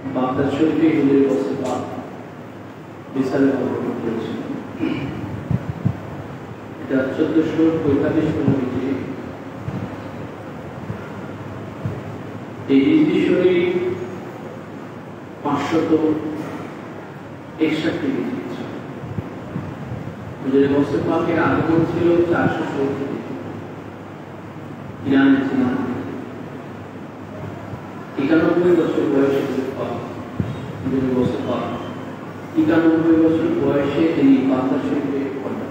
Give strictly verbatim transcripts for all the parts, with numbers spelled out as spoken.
Baghdad শরীফে হুজুর বসে পাক বিশালে অবতরণ করেছিল। এটা চোদ্দশো পঁয়তাল্লিশ হিজরি। এই হিজরি শরীফ পাঁচশত একষট্টি হিজরি ছিল। হুজুর বসে পাকের আগমন ছিল চারশো সত্তর ইরানে ছিলাম। একানব্বই বছর বয়সে একানব্বই বছর বয়সে তিনি বাগদাদ শরীফে পড়লেন।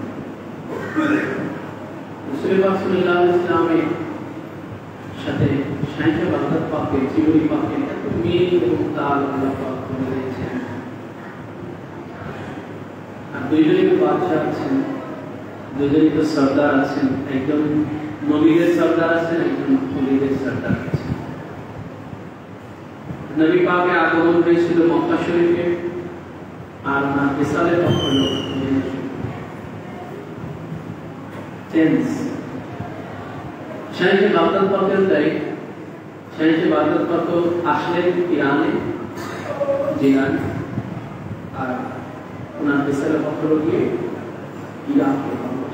ইসলামের সাথে শাইখে বাগদাদ পাকের জীবনী পাকের এত মিল এবং তাল রয়েছেন। আর দুইজনই বাদশাহ আছেন, দুইজনই তো সর্দার আছেন, একজন নবীদের সর্দার আছেন, একজন নবীদের সর্দার আছেন। নবী পাকের আগমন হয়েছিল মক্কা শরীফে, আর ওনার বিশালে পক্ষ হল চেঞ্জ। শাইখে বাগদাদ পাকের তাই শাইখে বাগদাদ পাক আসলেন ইরানে, জিনান, আর ওনার বিশালে পক্ষ হল গিয়ে ইরাকে।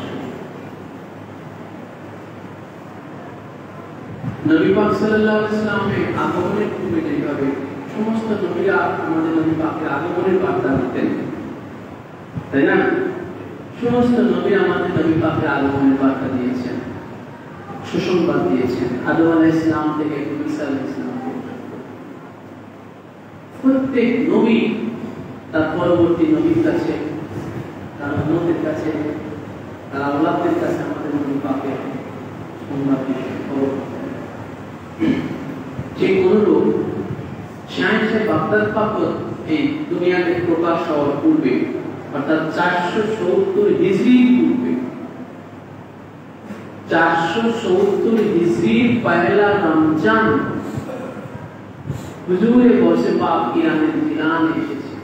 নবী পাক সাল্লাল্লাহু আলাইহি ওয়াসাল্লামের আগমনের পূর্বে যেভাবে সমস্ত নবীরা আমাদের নবী পাকের আগমনের বার্তা দিতেন, তাই না? সমস্ত নবী আমাদের নবী পাকের আগমনের বার্তা দিয়েছেন, সুসংবাদ দিয়েছেন, আদম আলাইহিস সালাম থেকে ঈসা আলাইহিস সালাম পর্যন্ত। প্রত্যেক নবী তার পরবর্তী নবীর কাছে, তার উম্মতের কাছে, তার আওলাদের কাছে আমাদের নবী পাকের সংবাদ দিয়েছেন, খবর। যে কোন লোক শাইখে বাগদাদ পাক এই দুনিয়াতে প্রকাশ হওয়ার পূর্বে, অর্থাৎ চারশো সত্তর হিজরি পূর্বে, চারশো সত্তর হিজরি পয়লা রমজান হুজুরে বসে পাক ইরানের জিলানে এসেছে,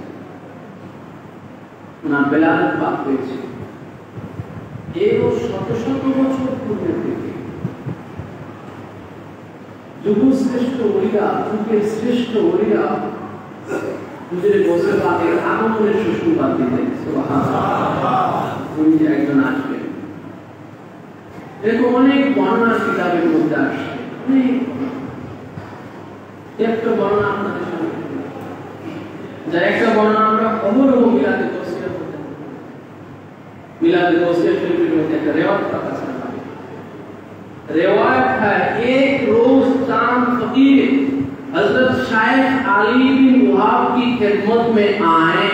ওনার বেলালত পাক হয়েছে। এরও শত শত বছর পূর্বে থেকে যুগশ্রেষ্ঠ ওলিরা, যুগের শ্রেষ্ঠ ওলিরা হুজুরে বসে পাকের আগমনের সুসংবাদ দিতেন। সুবহানাল্লাহ। উনি যে একজন আসবেন, এরকম অনেক বর্ণনা কিতাবের মধ্যে আসছে। অনেক একটা বর্ণনা আপনাদের সামনে, যার একটা বর্ণনা আমরা অহরহ মিলাদে তফসিরে পড়তে পারি। মিলাদে তফসির শরীফের মধ্যে একটা রেওয়ায়াত পাওয়া যায়। रिवायत है एक रोज चांद फकीर हजरत शाइख अली बिन वहाब की खिदमत में आए।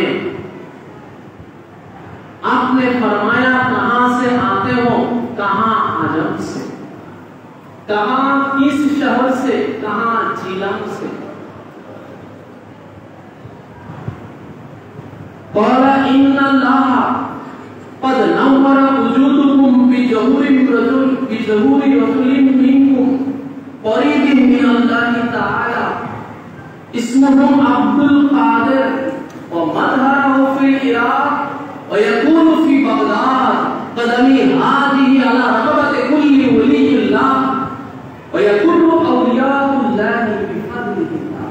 आपने फरमाया कहां से आते हो? कहां अजम से, कहां किस शहर से, कहां जिला से। قال ان الله قد نور وجودكم بظهور رجل بظهور رجل منكم قريب من الله تعالى اسمه عبد القادر ومظهره في العراق ويكون في بغداد قدمي هذه على رقبة كل ولي الله ويكون أولياء الله بفضله الله.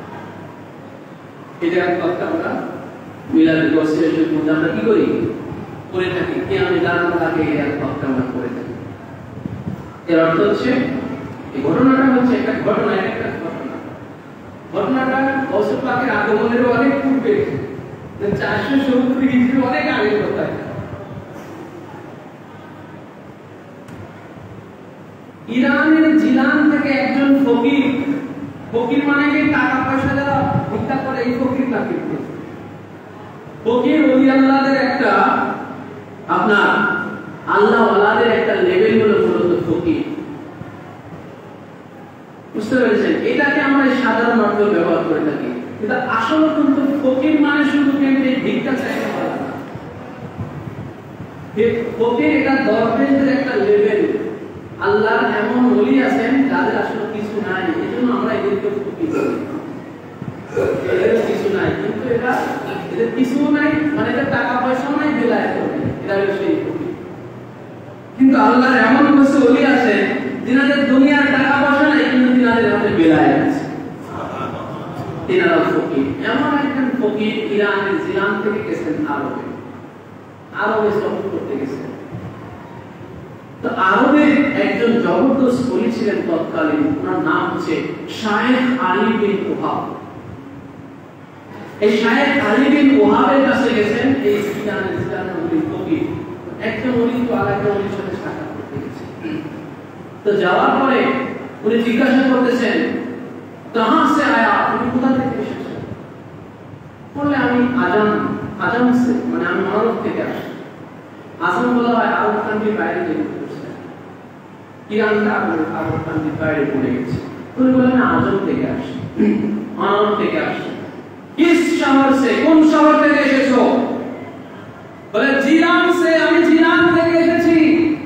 إذا أردت আমরা মিলাদ গোসের মধ্যে আমরা কি করি করে থাকি, কি আমি জানার আগে এক কথা আমরা করে থাকি। এর অর্থ হচ্ছে এই ঘটনাটা হচ্ছে একটা ঘটনা, একটা ঘটনা। ঘটনাটা গৌসে পাকের আগমনের অনেক পূর্বে, চারশো সত্তর হিজরি অনেক আগের কথা। ইরানের জিলান থেকে একজন ফকির, ফকির মানে কি টাকা পয়সা যারা ভিক্ষা করে, এই ফকির না। কিন্তু ফকির ওলি আল্লাহদের একটা, আপনার আল্লাহ ওয়ালাদের একটা লেভেল হলো মূলত ফকির। বুঝতে পেরেছেন? এটাকে আমরা সাধারণ অর্থে ব্যবহার করে থাকি, কিন্তু আসলে কিন্তু ফকির মানে শুধু কেমনে ভিক্ষা চাইতে পারে না। ফকির এটা দরবেশদের একটা লেভেল। আল্লাহর এমন ওলি আছেন যাদের আসলে কিছু নাই, এজন্য আমরা এদেরকে ফকির বলি। এদের কিছু নাই, কিন্তু এটা এদের কিছু নাই মানে এদের টাকা পয়সাও নাই, বেলায়েত নেই, এটা হলো সেই ফকির। কিন্তু আল্লাহর এমন কিছু ওলি আছে যিনাদের দুনিয়ার টাকা পয়সা নাই, কিন্তু যিনাদের হাতে বেলায়েত আছে। তিনারা ফকির। এমন একজন ফকির ইরানের জিলান থেকে গেছেন আরবে, আরবে সফর করতে গেছেন। তো আরবের একজন জবরদস্ত কলি ছিলেন তৎকালীন, ওনার নাম হচ্ছে শায়েখ আলী বিন ওহাব। এই শায়েখ আলী বিন ওহাবের কাছে গেছেন এই ইরানের জিলানের ওলি ফকির, একজন ওলি তো আরেকজন ওলির সাথে সাক্ষাৎ করতে গেছেন। তো যাওয়ার পরে উনি জিজ্ঞাসা করতেছেন कहां से आया, তুমি কোথা থেকে এসেছো? বললে আমি আজাম, আজাম সে মানে আমি মানব থেকে আসছি। আজাম বলা হয় আরব কান্ট্রির বাইরে যেতে করছে, ইরানটা আরব কান্ট্রির বাইরে পড়ে গেছে। উনি বললেন আজাম থেকে আসছি, মানব থেকে আসছি। কিস শহর সে, কোন শহর থেকে এসেছো? বলে জিলান সে, আমি জিলান থেকে এসেছি।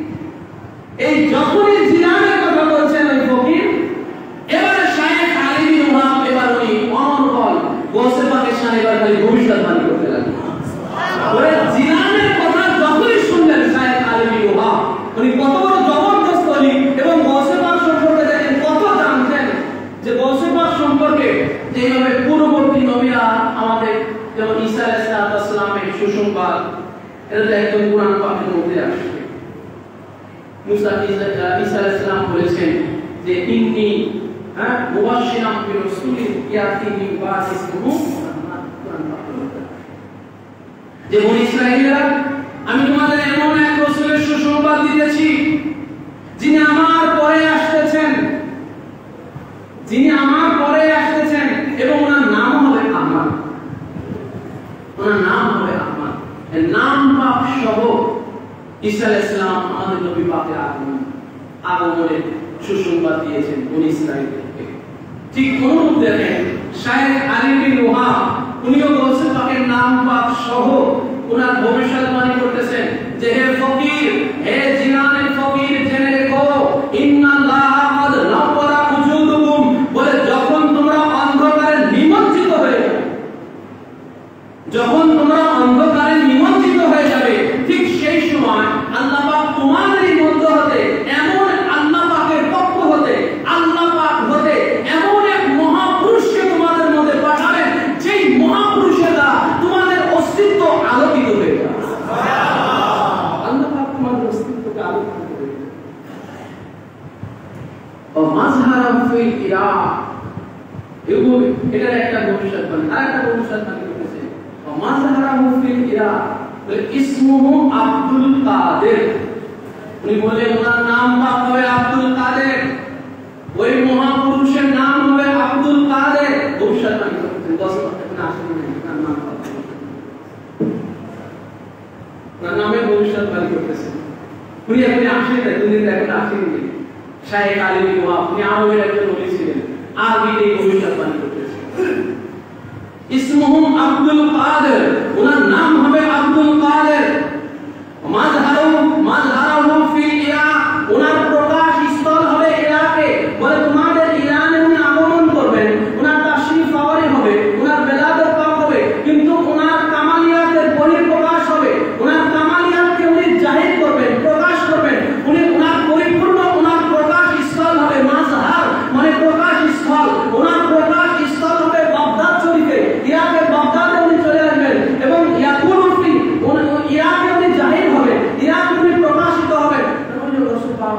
এই যখনই জিলানের কথা বলছেন ওই ফকির, এবারে শায়েখ আলী বিন ওহাব এবার উনি অনর্গল গোসে পাকিস্তান এবার খালি ভবিষ্যৎবাণী করতে লাগলেন। ওরে জিলানের কথা যখনই শুনলেন শায়েখ আলী বিন ওহাব, উনি কত বড় জবরদস্ত ওলি এবং গোসে পাক সম্পর্কে দেখেন কত জানতেন, যে গোসে পাক সম্পর্কে যেভাবে পূর্ববর্তী নবীরা আমাদের যেমন ঈসা আলাইহিস সালামের সুসংবাদ, এটা তো একদম কুরআন পাকের মধ্যে আসছে। মুসা ঈসা আলাইহিস সালাম বলেছেন যে ইন্নী হ্যাঁ মুবাশশিরাম বিরাসূলিন ইয়াতি মিন বা'দি ইসমুহু মুহাম্মদ, কুরআন পাকের মধ্যে যে বনি ইসরাঈলরা আমি তোমাদের এমন এক রাসূলের সুসংবাদ দিতেছি যিনি আমার পরে আসতেছেন, যিনি আমার পরে আসতেছেন এবং ওনার নাম হবে আহমদ, ওনার নাম হবে আহমদ। এর নাম পাক সহ ঈসা আলাইহিস সালাম আমাদের নবী পাকের আগমন আগমনের সুসংবাদ দিয়েছেন বনি ইসরাঈলকে। ঠিক অনুরূপ দেখেন শায়েখ আলী বিন ওহাব উনিও গোসে পাকের নাম পাক সহ ওনার ভবিষ্যৎবাণী করতেছেন যে হে ফকির, হে জিলানের ফকির, জেনে রেখো ইন্নাল্লাহা ক্বাদ নাওয়ারা উজুদুকুম, বলে যখন তোমরা অন্ধকারে নিমজ্জিত হয়ে যাবে, যখন তোমরা অন্ধকারে নিমজ্জিত হয়ে যাবে, ঠিক সেই সময় আল্লাহ পাক তোমাদের মধ্য হতে এমন আল্লাহ পাকের পক্ষ হতে আল্লাহ পাক হতে এমন এক মহাপুরুষকে তোমাদের মধ্যে পাঠাবেন, যেই মহাপুরুষের দ্বারা তোমাদের অস্তিত্ব আলোকিত হয়ে যাবে। আল্লাহ পাক তোমাদের অস্তিত্বকে আলোকিত করে দেবেন। ও মাজহারা ফিল ইরা, এগুলো এটার একটা ভবিষ্যৎবাণী। আরেকটা ভবিষ্যৎবাণী করেছে ও মাজহারা ফিল ইরা, ইসমুহু আব্দুল কাদের। উনি বলেন ওনার নাম পাক হবে আব্দুল কাদের, ওই মহাপুরুষের নাম হবে আব্দুল কাদের। ভবিষ্যৎবাণী করেছেন দশ বছর না আসেনি তার নাম পাক, ওনার নামে ভবিষ্যৎবাণী করতেছেন। উনি এখন আসেনি, দুদিন এখন আসেনি। শায়েখ আলী বিন ওহাব উনি আরবের একজন ওলি ছিলেন, আরবি এই ভবিষ্যৎবাণী করতেছেন। ইসমুহু আব্দুল কাদের, ওনার নাম হবে আব্দুল কাদের। মাজহারু মাজহারু ফি ইরাক, ওনার প্রকাশ স্থল হবে ইরাকে। বলে তোমাদের ইরানে উনি আগমন করবেন, ওনার তাশরীফ আওয়ারি হবে, ওনার বেলাদত পাক হবে, কিন্তু ওনার কামালিয়াতের বহিঃপ্রকাশ হবে। ওনার কামালিয়াতকে উনি জাহির করবেন, প্রকাশ করবেন। উনি ওনার পরিপূর্ণ ওনার প্রকাশ স্থল হবে মাজহার, মানে প্রকাশ স্থল। ওনার প্রকাশ স্থল হবে বাগদাদ শরীফে, ইরাকের বাগদাদে উনি চলে আসবেন এবং ইয়াকুলু ফি ইরাকে উনি জাহির হবে, ইরাকে উনি প্রকাশিত হবেন। তাহলে রাসূল পাক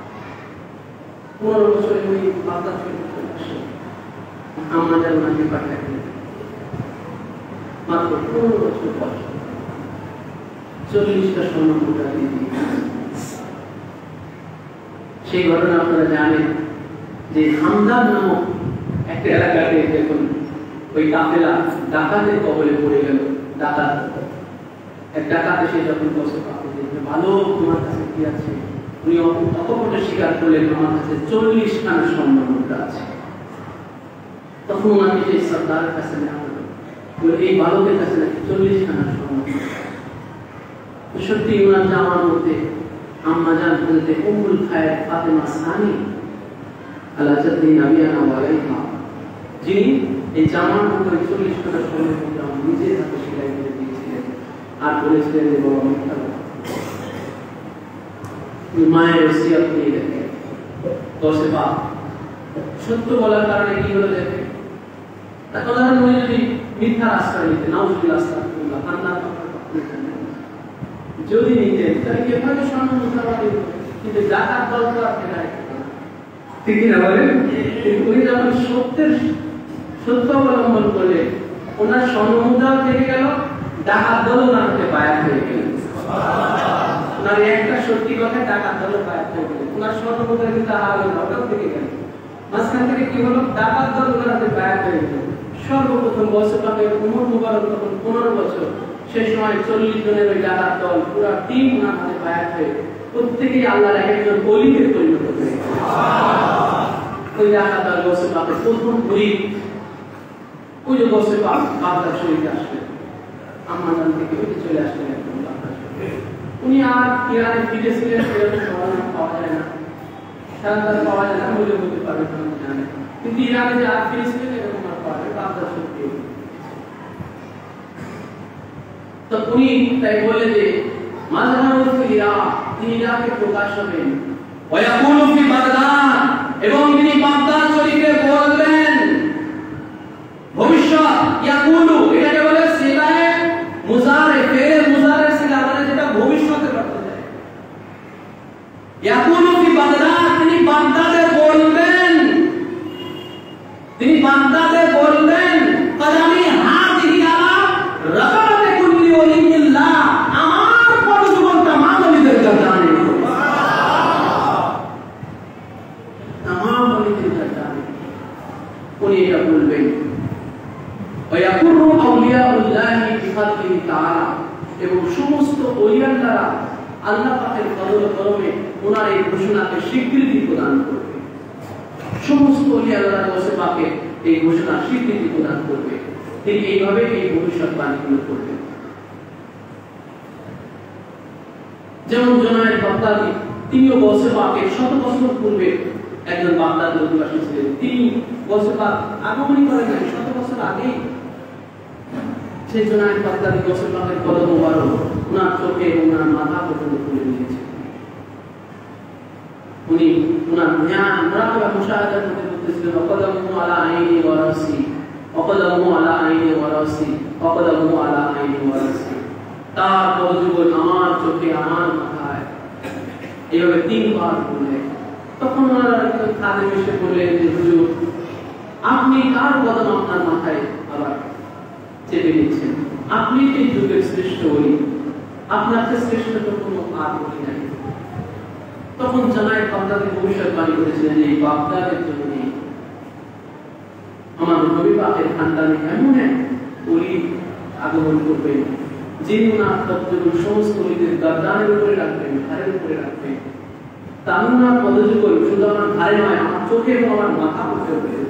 পনেরো বছরে উনি বাগদাদ শরীফে চলে আসেন, আমাদের নাকি পাঠালেন মাত্র পনেরো বছর বয়স, চল্লিশটা স্বর্ণ মুদ্রা দিয়ে দিয়েছেন। সেই ঘটনা আপনারা জানেন যে হামদান নামক একটা এলাকাতে দেখুন ওই কাফেলা ডাকাতের কবলে পড়ে গেল। ডাকাত এক ডাকাত এসে যখন গোসে পাকে দেখবে ভালো তোমার কাছে কি আছে, উনি অকপটে স্বীকার করলেন আমার কাছে চল্লিশ খানা স্বর্ণ মুদ্রা আছে। তখন ওনাকে সেই সর্দারের কাছে নেওয়া হলো, এই বালকের কাছে নাকি চল্লিশ খানা স্বর্ণ মুদ্রা। সত্যি ওনার জামার মধ্যে আম্মাজান বলতে উম্মুল খায়ের ফাতেমা সানি আলা জাদ্দি নবিয়ানা ওয়া আলাইহা, যিনি এই জামার মধ্যে চল্লিশ খানা স্বর্ণ মুদ্রা নিজের হাতে সেলাই করে দিয়েছিলেন আর বলেছিলেন যে বড় মিথ্যা মায়ের ওসিয়ত নিয়ে দেখে দশে পাক সত্য বলার কারণে কি হলো দেখে উদাহরণ উনি যদি মিথ্যা আশ্রয় নিতেন, নাউজুবিল্লাহ, আস্তাগফিরুল্লাহ, আল্লাহ যদি নিতেন তাহলে কিভাবে স্বর্ণ মুদ্রা বাড়ি, কিন্তু জাকাত দল তো আপনি ঠিক না বলেন? উনি যখন সত্যের সত্য অবলম্বন করলে ওনার স্বর্ণ মুদ্রা থেকে গেল, ডাকাত দল ওনাকে বায়াত হয়ে গেল। ওনার একটা সত্যি কথা, ডাকাত দল বায়াত হয়ে গেল, ওনার স্বর্ণ মুদ্রা কিন্তু হারালো না, ওটাও থেকে গেল। মাঝখান থেকে কি হলো, ডাকাত দল ওনাকে বায়াত হয়ে গেল। সর্বপ্রথম বছর পাবে উমর মুবারক তখন পনেরো বছর, সেই সময় চল্লিশ জনের ওই ডাকাত দল পুরো টিম ওনার হাতে বায়াত হয়ে প্রত্যেকেই আল্লাহর একজন ওলিতে পরিণত হয়ে গেল। ওই ডাকাত দল বছর পাবে প্রথম গরিব, ওই যে বছর পাক বাগদাদ শরীফে আসলেন, আম্মাজান থেকে ওই চলে আসলেন একদম বাগদাদ শরীফে। উনি আর ইরানে ফিরেছিলেন, সেরকম সমাধান পাওয়া যায় না, সাধারণত পাওয়া যায় না, বলে বলতে পারবে জানে, কিন্তু ইরানে যে আর ফিরেছিলেন এরকম আর পাওয়া যায় বাগদাদ শরীফে। তো উনি তাই বলে যে মাযহারুল ফিল ইরাক, তিনি ইরাকে প্রকাশ হবেন, ওয়া ইয়াকুলু ফি বাগদাদ, এবং তিনি বাগদাদ শরীফে বলবেন ভবিষ্যৎ। ইয়াকুলু এটাকে বলে সিগায়ে মুজারে, ফেলে মুজারে সিগা, মানে যেটা ভবিষ্যতে ঘটতে যায়। ইয়াকুলু ফি বাগদাদ, তিনি বাগদাদে বলবেন, তিনি বাগদাদে বলবেন কদামি হাদিহি আলা রাকাতে কুল্লি ওলিল্লাহ, আমার পদযুগলটা মানবীদের গর্দানে, তামাম ওলিদের গর্দানে উনি এটা বলবেন। ওয়ায়াকুরু আউলিয়াউল্লাহি বিফাদলিহি তাআলা, এবং সমস্ত ওলিয়ার দ্বারা আল্লাহ পাকের ফজল ও করমে ওনার এই ঘোষণাকে স্বীকৃতি প্রদান করবে। সমস্ত ওলিয়া আল্লাহর ওয়াসে পাকে এই ঘোষণা স্বীকৃতি প্রদান করবে। তিনি এইভাবে এই ভবিষ্যৎবাণীগুলো করবেন। যেমন জুনায়েদ বাগদাদি, তিনিও ওয়াসে পাকে শত বছর পূর্বে একজন বাগদাদের অধিবাসী ছিলেন। তিনি ওয়াসে পাক আগমনী করেন নাই, শত বছর আগেই সেই জুনায়েদ বাগদাদি ওয়াসে পাকের কদম মোবারক ওনার চোখে এবং ওনার মাথা পর্যন্ত তুলে নিয়েছেন। উনি ওনার জ্ঞান মুরাকাবা মুশাহাদার মধ্যে বলতেছিলেন, ওয়াকদামু আলা আইনি ওয়া রাসি, ওয়াকদামু আলা আইনি ওয়া রাসি, ওয়াকদামু আলা আইনি ওয়া রাসি, তার পদযুগল আমার চোখে, আমার মাথায়, এইভাবে তিনবার বললেন। তখন ওনারা একজন খাদেম এসে বললেন যে হুজুর, আপনি কার কদম আপনার মাথায় আবার চেপে নিচ্ছেন? আপনি এই যুগের শ্রেষ্ঠ ওলি, আপনার চেয়ে শ্রেষ্ঠ তো কোনো আর ওলি নাই। তখন জুনায়েদ বাগদাদি ভবিষ্যৎবাণী করেছিলেন, এই বাগদাদের জন্য আমার নবী পাকের খানদানে এমন এক ওলি আগমন করবেন, যিনি ওনার পদযুগল সমস্ত ওলিদের গর্দানের উপরে রাখবেন, ঘাড়ের উপরে রাখবেন। তার পদযুগল শুধু আমার ঘাড়ে নয়, আমার চোখে এবং আমার মাথা উপরে উঠে যাবে।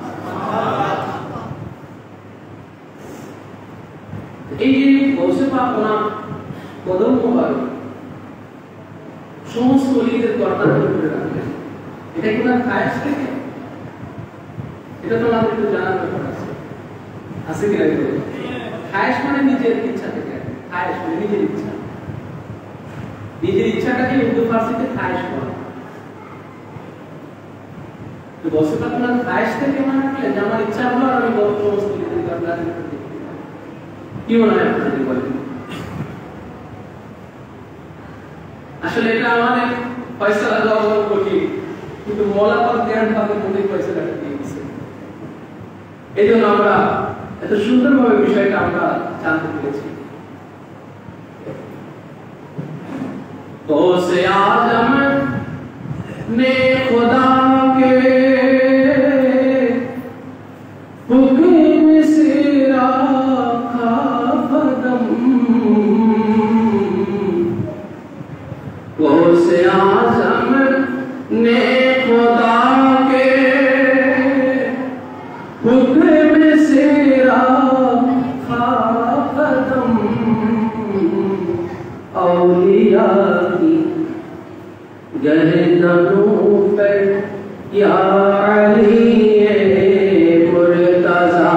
এই যে গৌসে পাক ওনার কদম মোবারক সমস্ত ওলিদের গর্দানের উপরে রাখবেন, এটা কি ওনার খায়েশ থেকে? এটা তো আমাদের একটু জানার ব্যাপার আছে, আছে কি না? খায়েশ মানে নিজের ইচ্ছা থেকে, খায়েশ মানে নিজের ইচ্ছা, নিজের ইচ্ছাটাকে উর্দু ফার্সিতে খায়েশ বলা। তো বসে পাক ওনার খায়েশ থেকে মনে রাখলেন যে আমার ইচ্ছা হলো আর আমি সমস্ত ওলিদের গর্দানের উপরে দেখতে পাই। কি মনে হয় আপনাদের বলেন? আসলে এটা আমাদের ফয়সালা দেওয়া বড় কঠিন, কিন্তু মওলা পাক জ্ঞান পাকের মধ্যে ফয়সালাটা দিয়ে দিয়েছে। এই জন্য আমরা এত সুন্দরভাবে বিষয়টা আমরা জানতে পেরেছি। গৌসে আজম ने खुदा के हुक्म से रखा कदम, गौसे आजम ने खुदा के हुक्म से रखा कदम, औलिया की गर्दनों पर या अली मुर्तज़ा,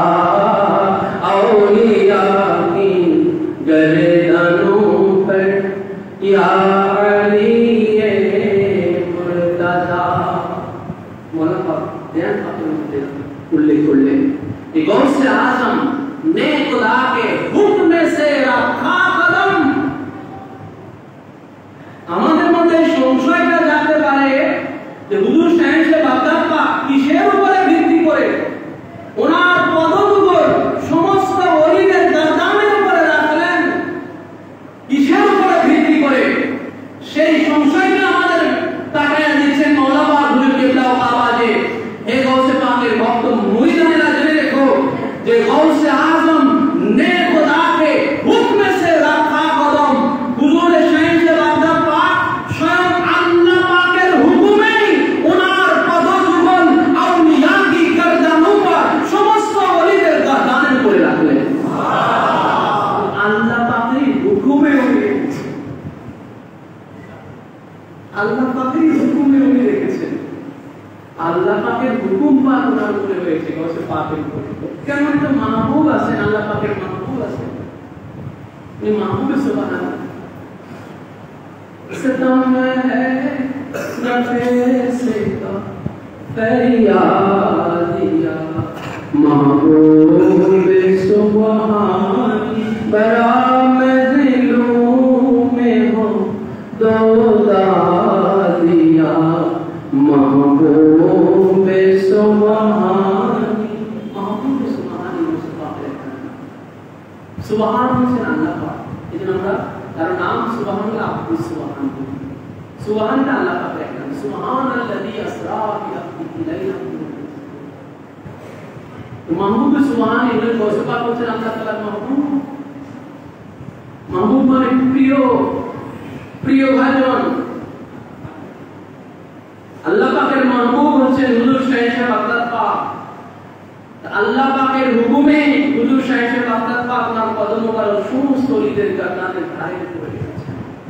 औलिया की गर्दनों पर या अली मुर्तज़ा। मौला पाक ध्यान पाक उल्लेख करलें कि गौसे आजम ने खुदा के हुक्म से रखा कदम আমাদের মধ্যে সংশয়টা জানতে পারে যে হুজুর সাহেব বাগদাদ পাক কিসের উপরে ভিত্তি করে ওনার পদদুগর সমস্ত ওলিদের গর্দানের উপরে রাখলেন কিসের উপরে ভিত্তি করে সেই সংশয়টা আমাদের তাকায়া দিচ্ছেন মাওলানা পাক হুজুর কেবলাও আওয়াজে হে গৌসে পাকের ভক্ত মুরিদানেরা জেনে রেখো যে গৌসে আজম ने खुदा के हुक्म से रखा कदम हुजूर शाहीन से बागदाद पाक स्वयं अल्लाह पाकेर हुक्मे उनार पदजुगल औलिया की गर्दनों पर समस्त वलीদের गर्दाনের উপরে রাখলেন আল্লাহ পাকের হুকুমে উনি আল্লাহ পাকের হুকুমে উনি রেখেছেন আল্লাহ পাকের হুকুম পাক ওনার উপরে হয়েছে গৌসে পাকের উপরে কেন তো মাহবুব আছেন আল্লাহ পাকের মাহবুব আছেন ये महबूब सुभान अल्लाह सदम है नफे का फरियादिया महबूब सुभान बरा में दिलों में हो दो दादिया महबूब सुभान महबूब सुभान सुभान से अल्लाह पाक इधर हमरा तार नाम सुभान अल्लाह अब्दुल सुभान सुभान अल्लाह पाक है सुभान अल्लाजी असरा बि अब्दिही लैला तो महबूब सुभान इधर गौसे पाक से अल्लाह ताला महबूब महबूब माने प्रिय प्रिय भाजन अल्लाह पाकेर महबूब হচ্ছেন হুজুর শাইখ বাগদাদ পাক আল্লাহ পাকের হুকুমে হুজুর শাইখ বাগদাদ পাক নাম কদম মোবারক সমস্ত ওলিদের গার্দানের ধারে পড়ে গেছে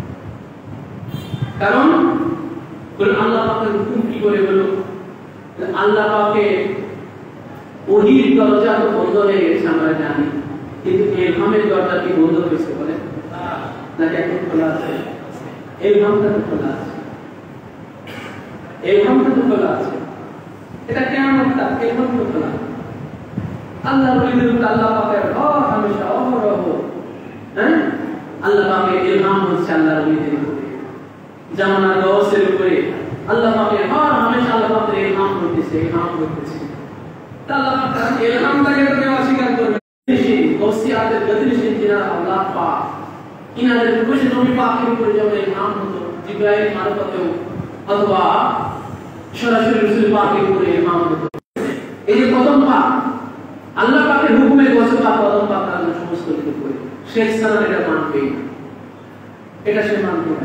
কারণ আল্লাহ পাকের হুকুম কি করে হলো আল্লাহ পাকের ওহির দরজা তো বন্ধ হয়ে গেছে আমরা জানি কিন্তু ইলহামের দরজা কি বন্ধ হয়েছে বলে নাকি এখন খোলা আছে ইলহামটা তো খোলা আছে ইলহামটা তো খোলা আছে এটা কিয়ামত তক ইলহাম তো খোলা अल्लाह वलीদের উপর আল্লাহ পাকের হর हमेशा অহরহ হ্যাঁ আল্লাহ পাকের ইলহাম হচ্ছে আল্লাহ ওলীদের উপরে জামানা গৌসের উপরে আল্লাহ পাকের হর हमेशा আল্লাহ পাকের ইলহাম হচ্ছে ইলহাম হচ্ছে আল্লাহ পাক ইলহামটাকে তো কেউ অস্বীকার করবে না গৌসিয়াতের গদিনিশিন যিনি আল্লাহ পাক ইনাদের খুশি নবী পাকের উপরে যেমন ইলহাম হতো জিবরাইল মারফতেও অথবা সরাসরি রাসূল পাকের উপরে ইলহাম হতো এই যে প্রথম পাক আল্লাহ পাকের হুকুমে গৌসে পাক কদম পাক আল্লাহ সমস্ত কিছু করে শেখ সালাম এটা মানবে এটা সে মানবে না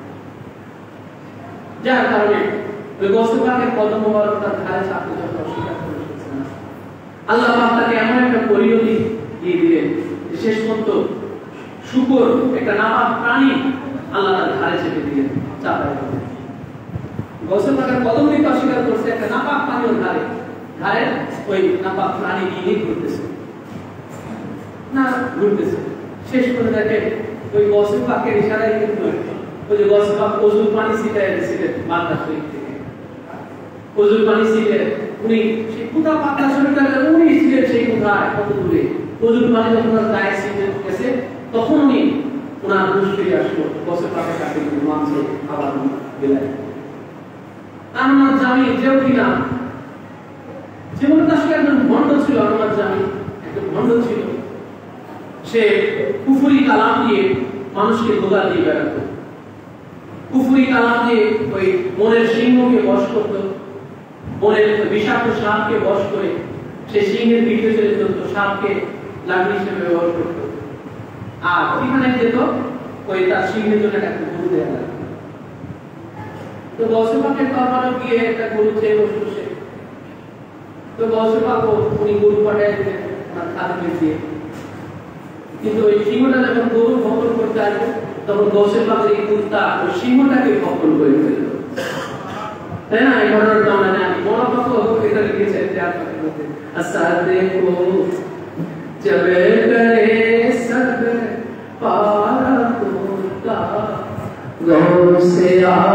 যার কারণে ওই গৌসে পাকের কদম মোবারক তার ধারে চাপতে যখন অস্বীকার করেছেন আল্লাহ পাক তাকে এমন একটা পরিণতি দিয়ে দিলেন শেষ পর্যন্ত শুকর একটা নাপাক প্রাণী আল্লাহ তার ধারে চেপে দিলেন চাপায় গৌসে পাকের কদম নিতে অস্বীকার করছে একটা নাপাক প্রাণীর ধারে ধারে ওই নাপাক প্রাণী নিয়ে ঘুরতেছে না ঘুরতেছে শেষ করে দেখে ওই গৌসে পাকের ইশারায় কিন্তু ওই যে গৌসে পাক ওযুর পানি ছিটায় দিয়েছিলেন মাথা শরীর থেকে ওযুর পানি ছিটে উনি সেই কুতা পাতা শরীরটা উনি ছিলেন সেই কোথায় কত দূরে ওযুর পানি যখন তার গায়ে ছিটে গেছে তখন উনি ওনার দুষ্টি আসলো গৌসে পাকের কাছে মানছে আবার বিলায় আমার জামি যেও কিনা যেমন তার সাথে একজন ভণ্ড ছিল আমার জামি একজন ভণ্ড ছিল সে কুফরি কালাম দিয়ে মানুষকে ধোঁকা দিয়ে বেড়াতো কুফরি কালাম দিয়ে ওই মনের সিংহকে বশ করতো মনের বিষাক্ত সাপকে বশ করে সে সিংহের ভিতরে চলে যেত সাপকে লাকড়ি হিসেবে ব্যবহার করতো আর সেখানে যেত ওই তার সিংহের জন্য একটা গরু দেওয়া লাগতো তো গৌসে পাকের দরবারে গিয়ে একটা গরু চেয়ে বসলো সে তো গৌসে পাক উনি গরু পাঠায় দিলেন ওনার খাদ্য দিয়ে কিন্তু ওই সিংহটা যখন গরু ভক্ষণ করতে আসবে তখন গৌসে পাকের এই কুত্তা ওই সিংহটাকে ভক্ষণ করে ফেলল তাই না এই ঘটনাটা আমরা জানি বড় পাক এটা লিখেছেন যে আপনাদের মধ্যে আসাদে কো জবে করে সব পারা তোতা गौसे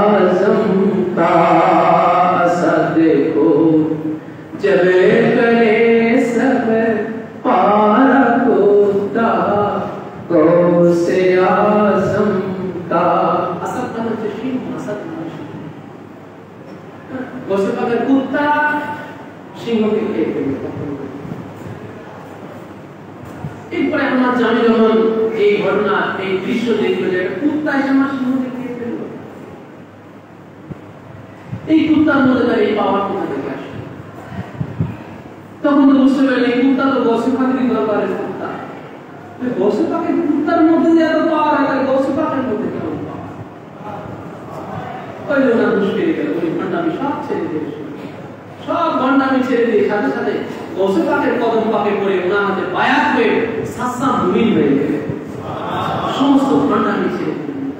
आजम का असद को जब करे সিংহকে খেয়ে ফেলবে। এরপরে আমার জানি যখন এই ঘটনা এই দৃশ্য দেখলো যে কুত্তা এসে আমার সিংহকে খেয়ে ফেললো, এই কুত্তার মধ্যে তার এই পাওয়ার কোথা থেকে আসে? তখন তো বুঝতে পারলেন কুত্তা তো গসে পাখির দরবারের কুত্তা, গসে পাখির কুত্তার মধ্যে যে এত পাওয়ার হয় গসে পাখির মধ্যে কেমন পাওয়ার? ওই জন্য মুশকিল গেল, ওই ভণ্ডামি সব ছেড়ে দিয়ে সব ভণ্ডামি ছেড়ে দিয়ে সাথে সাথে গসে পাখির কদম পাকে পড়ে ওনার হাতে বায়াত হয়ে সাসা মুমিন হয়ে গেলে সমস্ত ভণ্ডামি ছেড়ে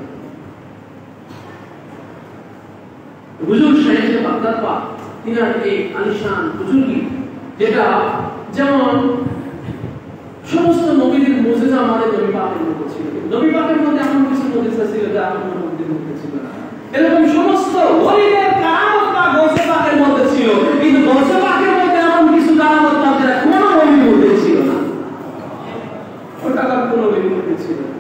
হুজুর সাহেব বাগদাদ পাক তিনার এই আলিশান বুজুর্গি, যেটা যেমন সমস্ত নবীদের মুজিজা আমাদের নবী পাকের মধ্যে ছিল, নবী পাকের মধ্যে এমন কিছু মুজিজা ছিল যা অন্য নবীদের মধ্যে ছিল না। এরকম সমস্ত ওলিদের কারামত বা গৌসে পাকের মধ্যে ছিল, কিন্তু গৌসে পাকের মধ্যে এমন কিছু কারামত বা যেটা কোনো নবীর মধ্যে ছিল না, ওটা কোনো নবীর মধ্যে ছিল না।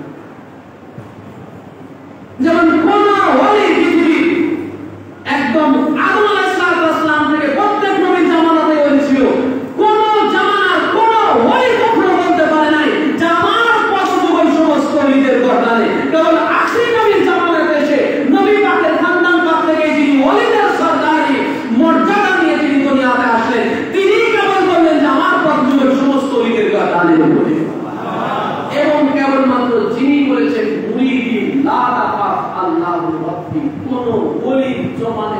যেমন কোন ওলি পৃথিবী একদম আদম আলাইহিস সালাম থেকে প্রত্যেক নবীর জামানাতে ওলি ছিল, কোন জামানার কোন ওলি কখনো বলতে পারে নাই যে আমার পথ যুগল সমস্ত ওলিদের গর্দানে, কেবল আখির নবীর জামানাতে এসে নবী পাকের খানদান পাক থেকে যিনি ওলিদের সরদারি মর্যাদা নিয়ে তিনি দুনিয়াতে আসলেন, তিনি কেবল বললেন যে আমার পথ যুগল সমস্ত ওলিদের গর্দানে বলে, এবং কেবলমাত্র যিনি বলেছেন মুরিদি লা তাফাত আল্লাহু রাব্বি, কোন ওলি জমানে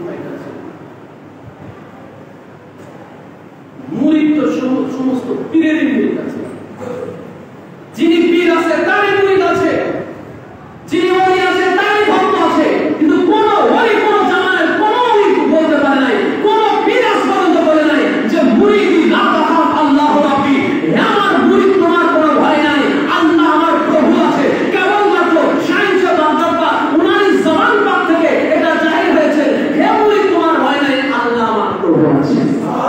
মুরিদ তো সমস্ত পীরের মুরিদ আছে, যিনি পীর আছে তারই মুরিদ আছে, যিনি ওলি আছে তারই ভক্ত আছে, কিন্তু কোন ওলি কোন জামানের কোন ওলি বলতে পারে নাই, কোন পীর আজ পর্যন্ত বলে নাই যে মুরিদি লা তাফাত আল্লাহু রাব্বি, হে আমার মুরিদ তোমার কোনো ভয় নাই, আল্লাহ আমার প্রভু আছে। কেবলমাত্র শাইখ বাগদাদ উনারই জবান পাক থেকে এটা জাহির হয়েছে, হে মুরিদ তোমার ভয় নাই, আল্লাহ আমার প্রভু আছে।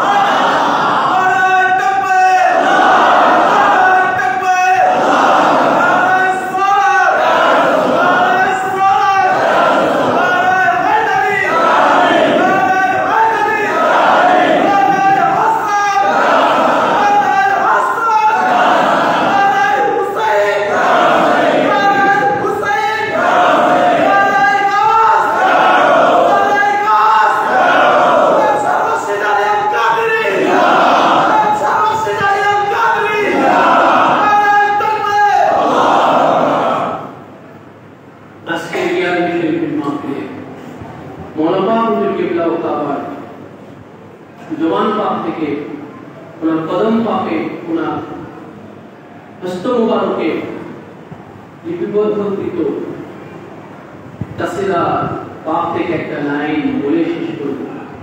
জবান পাক থেকে ওনার কদম পাকে ওনার হস্ত মুবারকে লিপিবদ্ধকৃত তাসিরা পাক থেকে একটা লাইন বলে শেষ করব।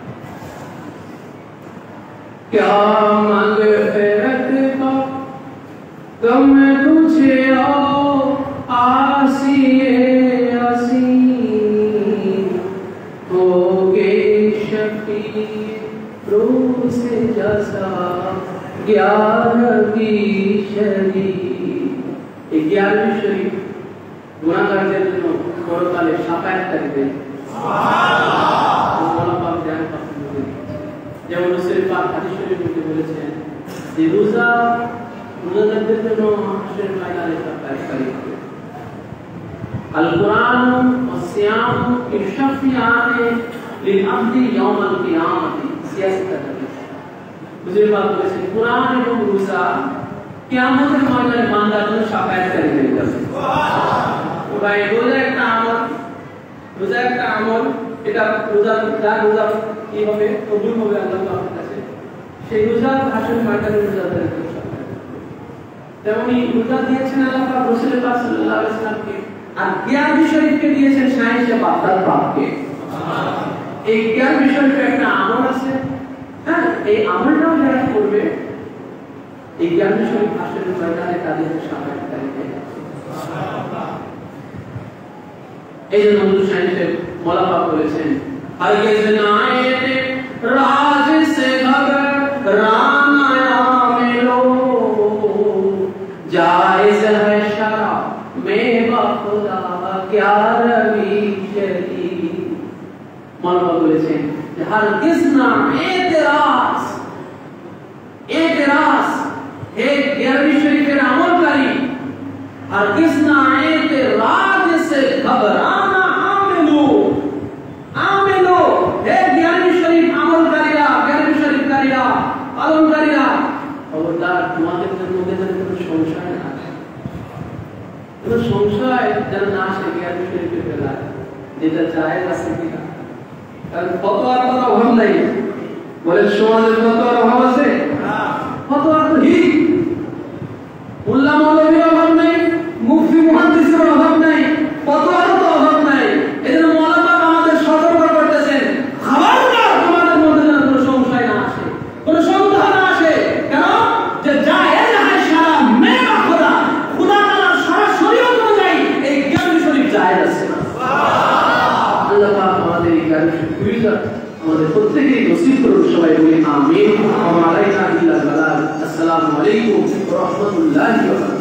क्या मगफिरत का गम तुझे आओ आसिए आसी होगे शफी रोज़ जसा ग्यारहवीं शरीफ, এই গ্যারহवीं শরীফ গুনাহগারদের জন্য পরকালে শাফায়াতকারী দেন। সুবহানাল্লাহ। যেমন রাসূল পাক হাদিস শরীফে বলেছেন যে রোজা রোজাদারদের জন্য হাসরের ময়দানে শাফায়াতকারী হবে। আল কুরআন ওয়া সিয়াম ইরশাফিয়ানে লিল আবদি ইয়াউমাল কিয়ামতি, বুঝতে পারছেন কুরআন এবং রোজা কিয়ামতের ময়দানে বান্দার জন্য শাফায়াতকারী হয়ে যাবে। তো ভাই রোজা একটা আমল, রোজা একটা আমল, এটা রোজা যার রোজা কি হবে কবুল হবে আল্লাহ পাকের কাছে, সেই রোজা হাসরের ময়দানে রোজাদারের জন্য শাফায়াত। তেমনি রোজা দিয়েছেন আল্লাহ পাক রাসূল পাক সাল্লাল্লাহু আলাইহি ওয়াসাল্লামকে, আর গ্যারহवीं শরীফকে দিয়েছেন শাইখ বাগদাদ পাককে। এই গ্যারহवीं শরীফে একটা আমল আছে, হ্যাঁ, এই আমলটাও যারা করবে এই গ্যারহवीं শরীফ হাসরের ময়দানে তাদের শাফায়াতকারী হবে। সুবহানাল্লাহ। এই জন্য হুজুর সাহেব মওলা পাক বলেছেন হরগিজ নায়েতে রাজ সে ঘবরানা মিলো জায়েজ है शराब में बखुदा ग्यारहवीं शरीफ। মওলা পাক বলেছেন যে হরগিজ না এতরাজ हरगिज़ ना एतराज़ से घबराना आमिलो आमिलो हे ज्ञानी शरीफ আমলকারীরা জ্ঞানী শরীফকারীরা পালনকারীরা খবরদার তোমাদের মধ্যে যেন কোনো সংশয় না আসে কোনো সংশয় যেন না আসে জ্ঞানী শরীফের বেলায় যেটা জায়েজ আছে কিনা কারণ ফতোয়ার কোনো অভাব নাই বলে সমাজের ফতোয়ার অভাব আছে না ফতোয়া তো ঠিক মোল্লা মৌলভীর অভাব নাই মুফতি মুহাদ্দিসের অভাব নাই ফতোয়ার তো অভাব নাই এজন্য মৌলানা আমাদের সতর্ক করতেছেন খবরদার তোমাদের মধ্যে যেন কোনো সংশয় না আসে কোনো সন্দেহ না আসে কেন যে জায়েজ है সারা মেরা খোদা খোদা তাআলার সারা শরীয়ত অনুযায়ী এই জ্ঞানী শরীফ জায়েজ আছে সুবহানাল্লাহ আল্লাহ পাক আমাদের এই জ্ঞানী শরীফ আমাদের প্রত্যেককে নসিব করুন সবাই বলি আমিন ওয়া আলাইনা ইল্লাল বালাগ আসসালামু আলাইকুম ওয়া রাহমাতুল্লাহি ওয়া বারাকাতুহু